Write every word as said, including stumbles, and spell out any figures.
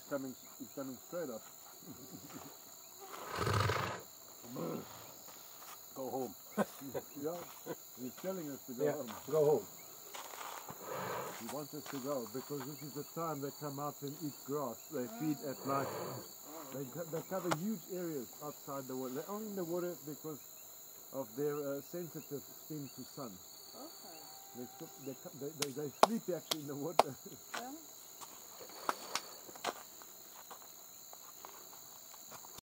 coming, he's coming straight up. Go home. Yeah, he's telling us to go Yeah, home. go home. He wants us to go because this is the time they come out and eat grass. They feed at night. They, co- they cover huge areas outside the water. They're only in the water because of their uh, sensitive skin to sun. Okay. They, they, they, they, they sleep actually in the water. Yeah.